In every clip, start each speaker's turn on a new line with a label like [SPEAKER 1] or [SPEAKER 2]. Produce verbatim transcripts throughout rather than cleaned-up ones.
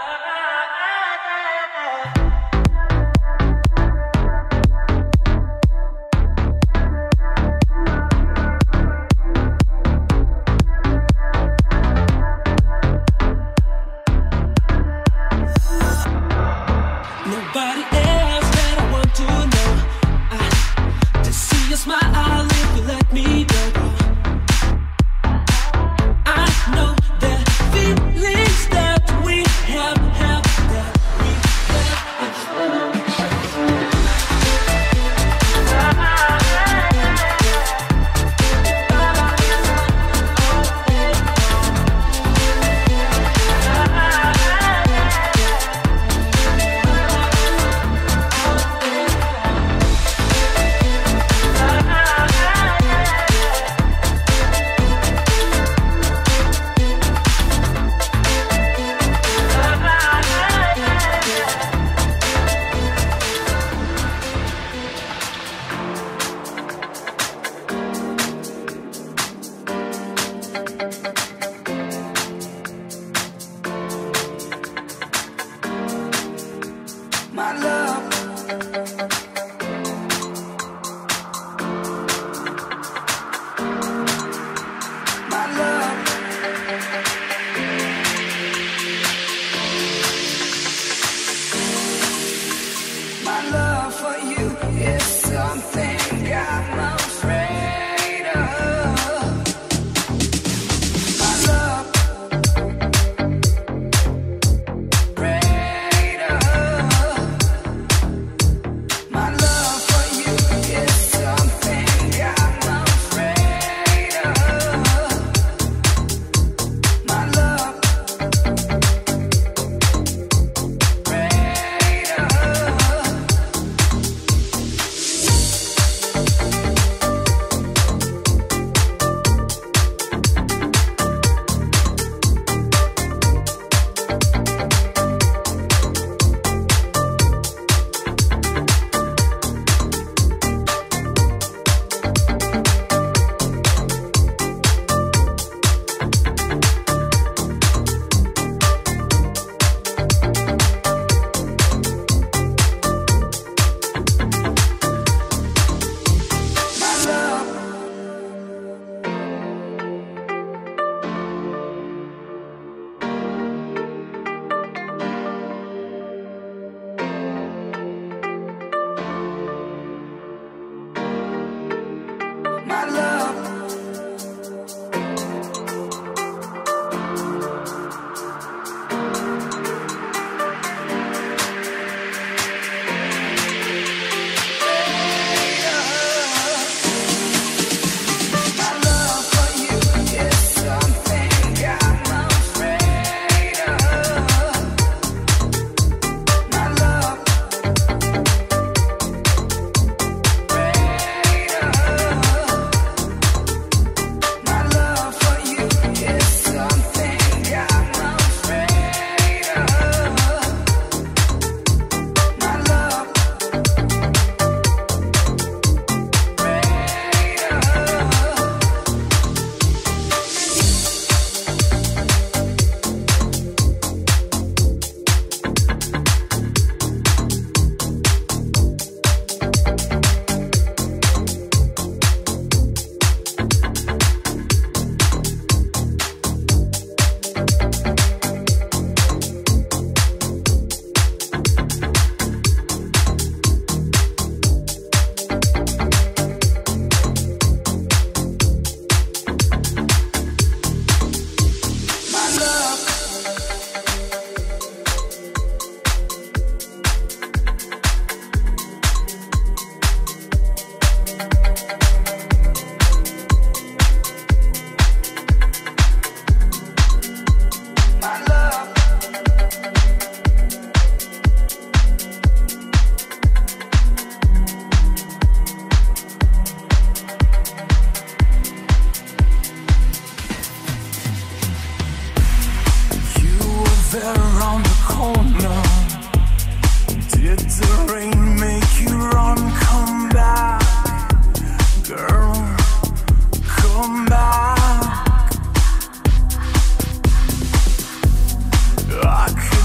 [SPEAKER 1] I could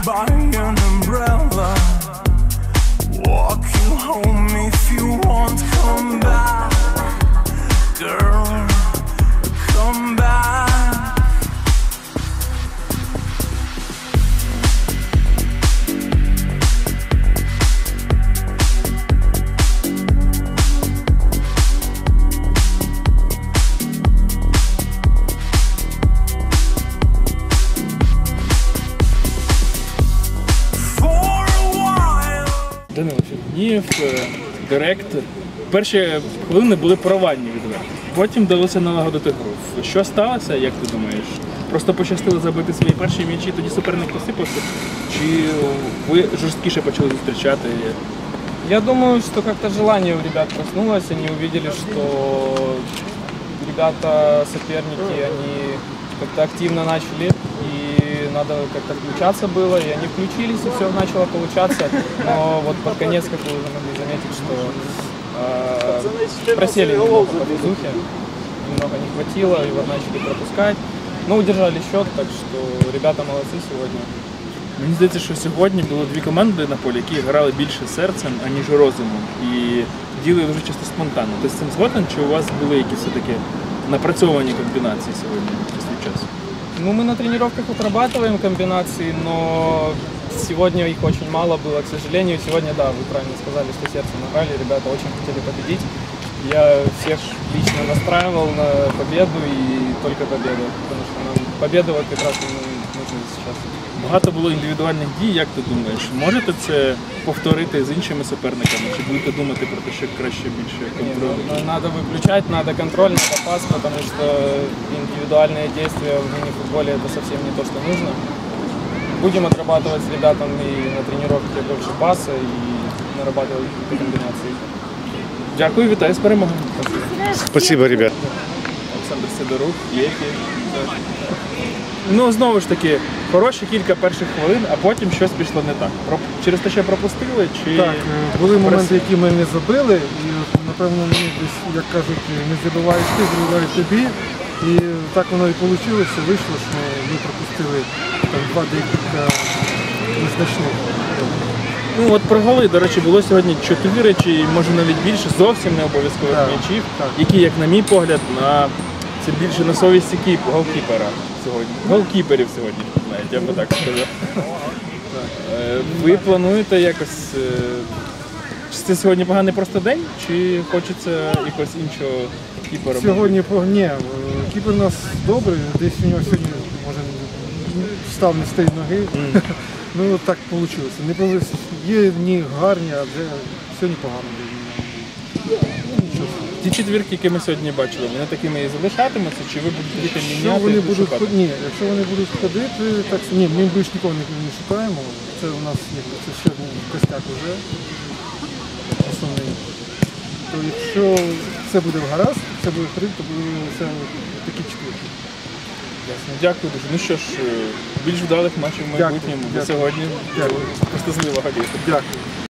[SPEAKER 1] by an umbrella. Walk you home if you want, come back, girl, come back.
[SPEAKER 2] Данило Чернігів, директор. Перші хвилини були провальні відверто. Потім вдалося налагодити гру. Що сталося, як ти думаєш? Просто пощастило забити свої перші м'ячі, тоді суперник посипався? Чи ви жорсткіше почали зустрічати?
[SPEAKER 3] Я думаю, что как-то желание у ребят проснулось, они увидели, что ребята, соперники, они как-то активно начали, и надо как-то включаться было, и они включились, и все начало получаться. Но вот под конец, как вы уже могли заметить, что э, просели немного по физухе, немного не хватило, и вот начали пропускать. Но удержали счет, так что ребята молодцы сегодня.
[SPEAKER 2] Мені здається, що сьогодні було дві команди на полі, які грали більше серцем, аніж розумом. І діли дуже часто спонтанно. Ти з цим згоден, чи у вас були якісь все-таки напрацьовані комбінації сьогодні після часу?
[SPEAKER 3] Ну, мы на тренировках отрабатываем комбинации, но сегодня их очень мало было, к сожалению. Сегодня, да, вы правильно сказали, что сердцем набрали, ребята очень хотели победить. Я всех лично настраивал на победу и только победу, потому что нам победа вот как раз нужна сейчас.
[SPEAKER 2] Багато було індивідуальних дій, як ти думаєш? Можете це повторити з іншими суперниками? Чи будете думати про те, що краще більше контролю?
[SPEAKER 3] Не, надо выключать, надо контроль, надо пас, потому что индивидуальные действия в мини-футболе это совсем не то, что нужно. Будем отрабатывать с ребятами на тренировке больше паса и нарабатывать какие-то комбинации.
[SPEAKER 2] Дякую, вітаю з перемогою.
[SPEAKER 4] Спасибо, ребят.
[SPEAKER 2] Олександр Сидорук, Єфі. Ну, знову ж таки, хороші кілька перших хвилин, а потім щось пішло не так. Через те, що пропустили, чи...
[SPEAKER 5] Так, були моменти, які ми не забили, і напевно мені десь, як кажуть, не забиваєш ти, забиваєш тобі. І так воно і вийшло, вийшло, що ми пропустили там два декілька незначних.
[SPEAKER 2] Ну от про голи, до речі, було сьогодні чотири, чи може навіть більше, зовсім не обов'язкових
[SPEAKER 5] Так,
[SPEAKER 2] м'ячів,
[SPEAKER 5] так.
[SPEAKER 2] які, як на мій погляд, на... це більше на совісті кіп... голкіпера сьогодні. Голкіперів сьогодні, навіть, я би так сказав. Е, Ви плануєте якось... е, Чи це сьогодні поганий просто день, чи хочеться якогось іншого кіпера?
[SPEAKER 5] Сьогодні по- ні, кіпер у нас добрий, десь у нього сьогодні, може, став не з тієї ноги.
[SPEAKER 2] Mm.
[SPEAKER 5] Ну так вийшло. Не повис... Є дні гарні, а вже сьогодні погано.
[SPEAKER 2] Ті четвірки, які ми сьогодні бачили, вони такими і залишатимуться, чи ви будете
[SPEAKER 5] Якщо
[SPEAKER 2] міняти
[SPEAKER 5] вони
[SPEAKER 2] і
[SPEAKER 5] будуть
[SPEAKER 2] шукати?
[SPEAKER 5] ход- ні, якщо вони будуть ходити, так ні, ми більш нікого не, не шукаємо. Це у нас є це ще один костяк уже основний. То якщо все буде в гаразд, все буде ходити, то буде все такі четвірки.
[SPEAKER 2] Ясно. Дякую дуже. Ну що ж, більш вдалих матчів в майбутньому.
[SPEAKER 5] Дякую.
[SPEAKER 2] Сьогодні
[SPEAKER 5] Дякую.
[SPEAKER 2] щасливого літа.
[SPEAKER 5] Дякую.